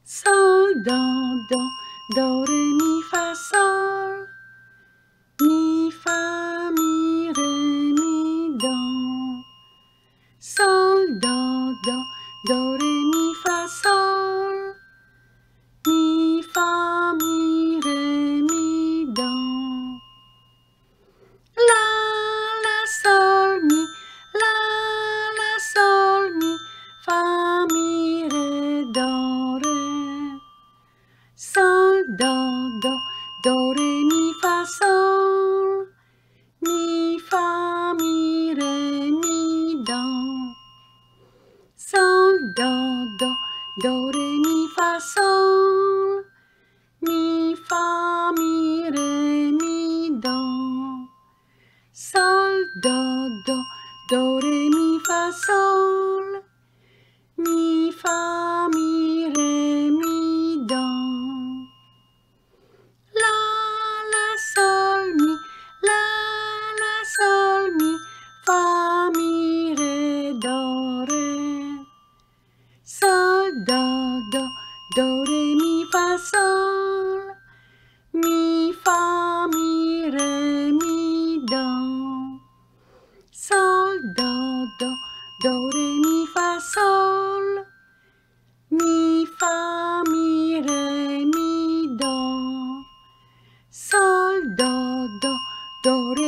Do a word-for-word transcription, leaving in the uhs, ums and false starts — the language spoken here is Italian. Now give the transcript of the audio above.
sol, do, do, do, re, mi, fa, sol, mi, fa, mi, re, mi, do, sol, do, do, do, re, mi, fa, sol, mi, fa, mi, re, mi, do, la, la, sol, mi, la, la, sol, mi, fa, mi, re, do, re, sol, do, do, do, re, mi, fa, sol, mi, fa, mi, re, mi, do, sol, do, do, do, re, mi, fa, sol, mi, fa, mi, re, mi, do, sol, do, do, do, re, mi, fa, sol, mi, fa, mi, re, mi, do, la, la, sol, mi, la, la, sol, mi, fa, mi, re, do, re, sol, do, do, do, re, mi, fa, sol, mi, fa, mi, re, mi, do, sol, do, do, do, re, mi, fa, sol, mi, fa, mi, re, mi, do, sol, do, do, do, re,